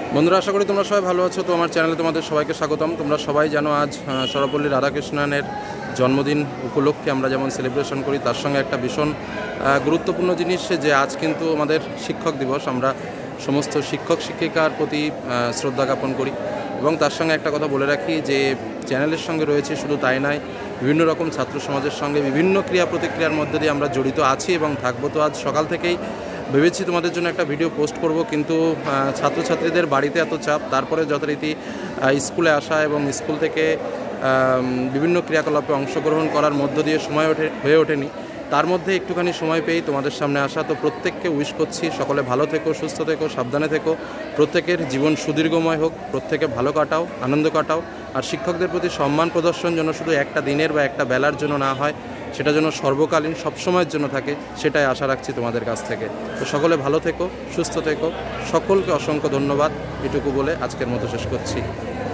বন্ধুরা, আশা করি তোমরা সবাই ভালো আছো। তো আমার চ্যানেলে তোমাদের সবাইকে স্বাগতম। তোমরা সবাই জানো আজ সর্বপল্লী রাধাকৃষ্ণনের জন্মদিন উপলক্ষে আমরা যেমন সেলিব্রেশন করি, তার সঙ্গে একটা ভীষণ গুরুত্বপূর্ণ জিনিস যে আজ কিন্তু আমাদের শিক্ষক দিবস। আমরা সমস্ত শিক্ষক শিক্ষিকার প্রতি শ্রদ্ধা জ্ঞাপন করি এবং তার সঙ্গে একটা কথা বলে রাখি যে চ্যানেলের সঙ্গে রয়েছে, শুধু তাই নয়, বিভিন্ন রকম ছাত্র সমাজের সঙ্গে বিভিন্ন ক্রিয়া প্রতিক্রিয়ার মধ্যে দিয়ে আমরা জড়িত আছি এবং থাকবো। তো আজ সকাল থেকেই ভেবেছি তোমাদের জন্য একটা ভিডিও পোস্ট করব, কিন্তু ছাত্রছাত্রীদের বাড়িতে এত চাপ, তারপরে যথারীতি স্কুলে আসা এবং স্কুল থেকে বিভিন্ন ক্রিয়াকলাপে অংশগ্রহণ করার মধ্য দিয়ে সময় হয়ে ওঠেনি। তার মধ্যে একটুখানি সময় পেয়েই তোমাদের সামনে আসা। তো প্রত্যেককে উইশ করছি, সকলে ভালো থেকো, সুস্থ থেকো, সাবধানে থেকো, প্রত্যেকের জীবন সুদীর্ঘময় হোক, প্রত্যেকে ভালো কাটাও, আনন্দ কাটাও। আর শিক্ষকদের প্রতি সম্মান প্রদর্শন যেন শুধু একটা দিনের বা একটা বেলার জন্য না হয়, সেটা যেন সর্বকালীন সবসময়ের জন্য থাকে, সেটাই আশা রাখছি তোমাদের কাছ থেকে। তো সকলে ভালো থেকো, সুস্থ থেকো, সকলকে অসংখ্য ধন্যবাদ। এটুকু বলে আজকের মতো শেষ করছি।